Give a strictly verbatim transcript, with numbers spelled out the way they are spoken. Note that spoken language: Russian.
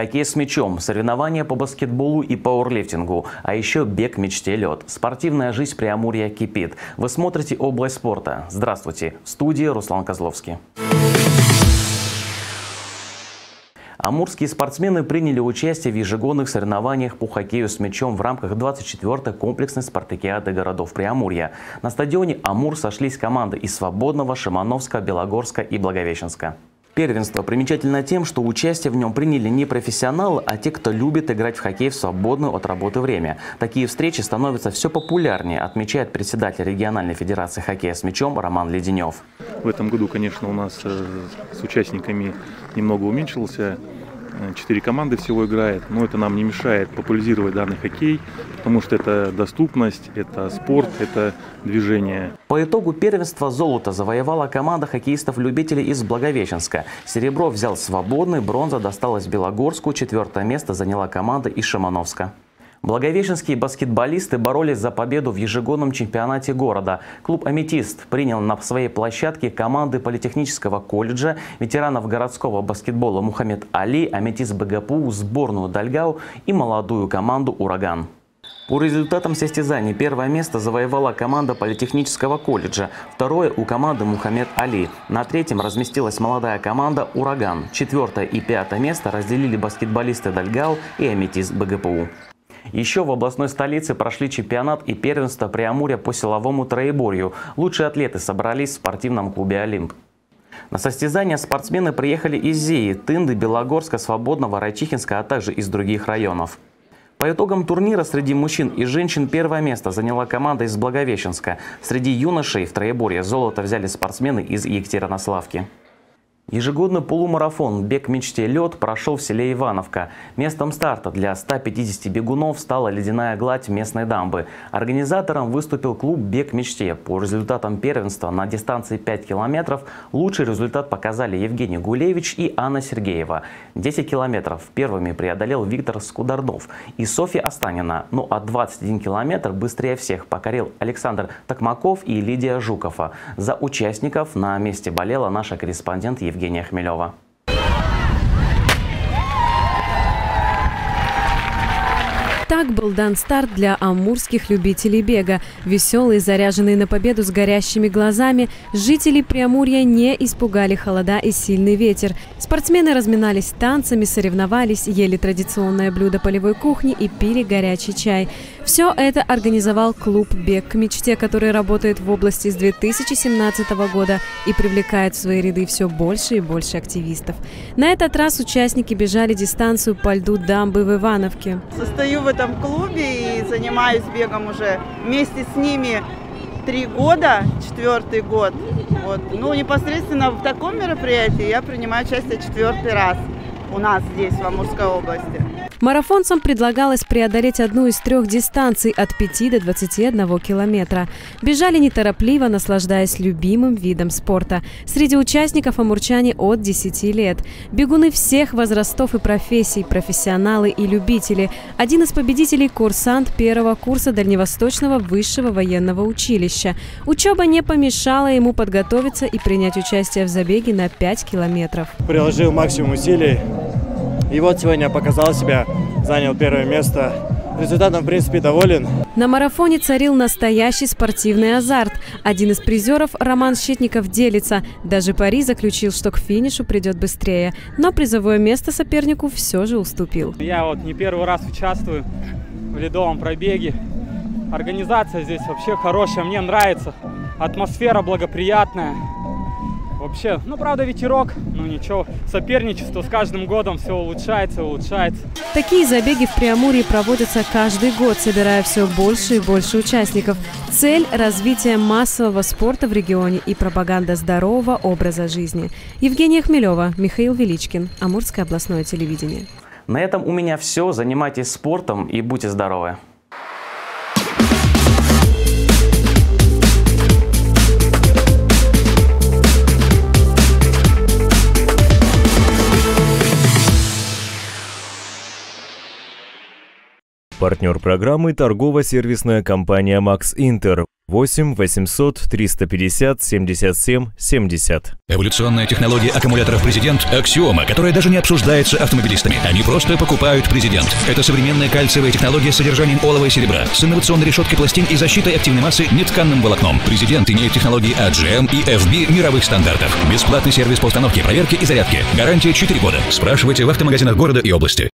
хоккей с мячом, соревнования по баскетболу и пауэрлифтингу, а еще бег мечте лед. Спортивная жизнь Преамурья кипит. Вы смотрите «Область спорта». Здравствуйте. В студии Руслан Козловский. Амурские спортсмены приняли участие в ежегодных соревнованиях по хоккею с мячом в рамках двадцать четвёртой комплексной спартакиады городов Преамурья. На стадионе «Амур» сошлись команды из Свободного, Шимановска, Белогорска и Благовещенска. Первенство примечательно тем, что участие в нем приняли не профессионалы, а те, кто любит играть в хоккей в свободное от работы время. Такие встречи становятся все популярнее, отмечает председатель региональной федерации хоккея с мячом Роман Леденев. В этом году, конечно, у нас с участниками немного уменьшился. Четыре команды всего играет, но это нам не мешает популяризировать данный хоккей, потому что это доступность, это спорт, это движение. По итогу первенства золото завоевала команда хоккеистов-любителей из Благовещенска. Серебро взял Свободный, бронза досталась Белогорску, четвертое место заняла команда из Шимановска. Благовещенские баскетболисты боролись за победу в ежегодном чемпионате города. Клуб «Аметист» принял на своей площадке команды Политехнического колледжа, ветеранов городского баскетбола Мухаммед Али, «Аметист БГПУ», сборную Дальгау и молодую команду «Ураган». По результатам состязаний первое место завоевала команда Политехнического колледжа, второе у команды Мухаммед Али. На третьем разместилась молодая команда «Ураган». Четвертое и пятое место разделили баскетболисты Дальгау и «Аметист БГПУ». Еще в областной столице прошли чемпионат и первенство Преамурья по силовому троеборью. Лучшие атлеты собрались в спортивном клубе «Олимп». На состязания спортсмены приехали из Зеи, Тынды, Белогорска, Свободного, Райчихинска, а также из других районов. По итогам турнира среди мужчин и женщин первое место заняла команда из Благовещенска. Среди юношей в троеборье золото взяли спортсмены из Екатеринославки. Ежегодный полумарафон «Бег мечте лед» прошел в селе Ивановка. Местом старта для ста пятидесяти бегунов стала ледяная гладь местной дамбы. Организатором выступил клуб «Бег мечте». По результатам первенства на дистанции пять километров лучший результат показали Евгений Гулевич и Анна Сергеева. десять километров первыми преодолел Виктор Скударнов и Софья Останина. Ну а двадцать один километр быстрее всех покорил Александр Токмаков и Лидия Жукова. За участников на месте болела наша корреспондент Евгения Евгения Хмелева. Так был дан старт для амурских любителей бега. Веселые, заряженные на победу с горящими глазами, жители Преамурья не испугали холода и сильный ветер. Спортсмены разминались танцами, соревновались, ели традиционное блюдо полевой кухни и пили горячий чай. Все это организовал клуб «Бег к мечте», который работает в области с две тысячи семнадцатого года и привлекает в свои ряды все больше и больше активистов. На этот раз участники бежали дистанцию по льду дамбы в Ивановке. Состою в этом клубе и занимаюсь бегом уже вместе с ними три года, четвертый год. Вот. Ну, непосредственно в таком мероприятии я принимаю участие четвертый раз у нас здесь, в Амурской области. Марафонцам предлагалось преодолеть одну из трех дистанций от пяти до двадцати одного километра. Бежали неторопливо, наслаждаясь любимым видом спорта. Среди участников амурчане от десяти лет. Бегуны всех возрастов и профессий, профессионалы и любители. Один из победителей – курсант первого курса Дальневосточного высшего военного училища. Учеба не помешала ему подготовиться и принять участие в забеге на пять километров. Приложил максимум усилий. И вот сегодня показал себя, занял первое место. Результатом, в принципе, доволен. На марафоне царил настоящий спортивный азарт. Один из призеров, Роман Щитников, делится. Даже пари заключил, что к финишу придет быстрее. Но призовое место сопернику все же уступил. Я вот не первый раз участвую в ледовом пробеге. Организация здесь вообще хорошая, мне нравится. Атмосфера благоприятная. Вообще, ну правда ветерок, ну ничего, соперничество с каждым годом все улучшается, улучшается. Такие забеги в Преамурье проводятся каждый год, собирая все больше и больше участников. Цель – развитие массового спорта в регионе и пропаганда здорового образа жизни. Евгения Хмелева, Михаил Величкин, Амурское областное телевидение. На этом у меня все. Занимайтесь спортом и будьте здоровы. Партнер программы – торгово-сервисная компания «Макс Интер». восемь восемьсот триста пятьдесят семьдесят семь семьдесят. Эволюционная технология аккумуляторов «Президент» — аксиома, которая даже не обсуждается автомобилистами. Они просто покупают «Президент». Это современная кальциевая технология с содержанием олова и серебра, с инновационной решеткой пластин и защитой активной массы нетканным волокном. «Президент» имеет технологии эй джи эм и эф би мировых стандартов. Бесплатный сервис по установке, проверке и зарядке. Гарантия четыре года. Спрашивайте в автомагазинах города и области.